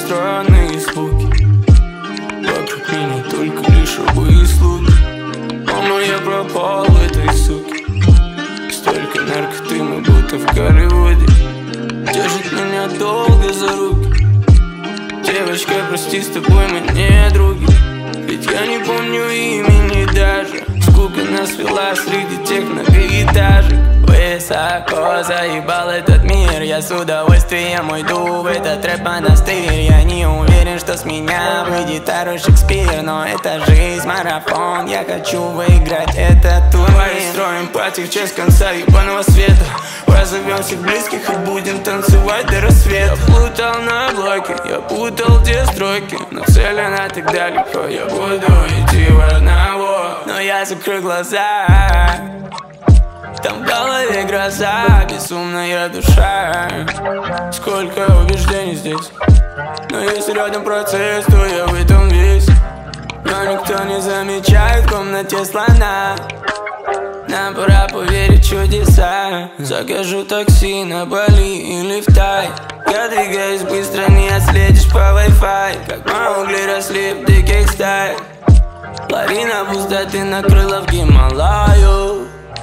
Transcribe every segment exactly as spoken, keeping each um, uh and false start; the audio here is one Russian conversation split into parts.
странные звуки. Вокруг меня только лишь рабы и слуги. Мама, я пропал в этой суке. Столько наркотымы, будто в Голливуде. Держит меня долго за руки. Девочка, прости, с тобой мы не други. Ведь я не помню имени даже. Скука нас вела среди тех многоэтажек. Высоко заебал этот мир. Я с удовольствием уйду в этот рэп-монастырь. Я не уверен, что с меня выйдет второй Шекспир. Но это жизнь, марафон, я хочу выиграть этот турнир. Давай строим пати в честь конца ебаного света. Позовем всех близких и будем танцевать до рассвета. Я плутал на блоке, я путал те строки, но цель она так далеко, я буду идти в одного. Но я закрыл глаза, там в голове гроза, безумная душа. Сколько убеждений здесь, но если рядом процесс, то я в этом весь. Но никто не замечает в комнате слона. Нам пора поверить в чудеса. Закажу такси на Бали или в Тай. Я двигаюсь быстро, не отследишь по Wi-Fi. Как мы угли росли в диких стаях. Лавина пустоты накрыла в Гималаю.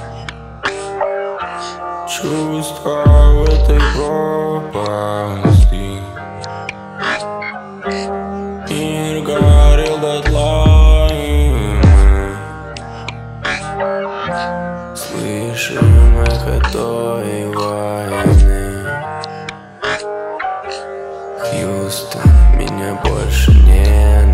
Чувства в этой пропасти. Мир горел дотла, и мы слышим эхо той войны. Хьюстон, меня больше нет.